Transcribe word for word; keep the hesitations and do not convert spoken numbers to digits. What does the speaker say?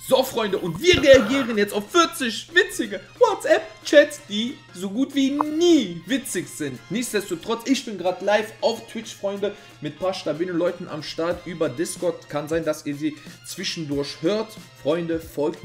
So, Freunde, und wir reagieren jetzt auf vierzig witzige WhatsApp-Chats, die so gut wie nie witzig sind. Nichtsdestotrotz, ich bin gerade live auf Twitch, Freunde, mit ein paar stabilen Leuten am Start über Discord. Kann sein, dass ihr sie zwischendurch hört. Freunde, folgt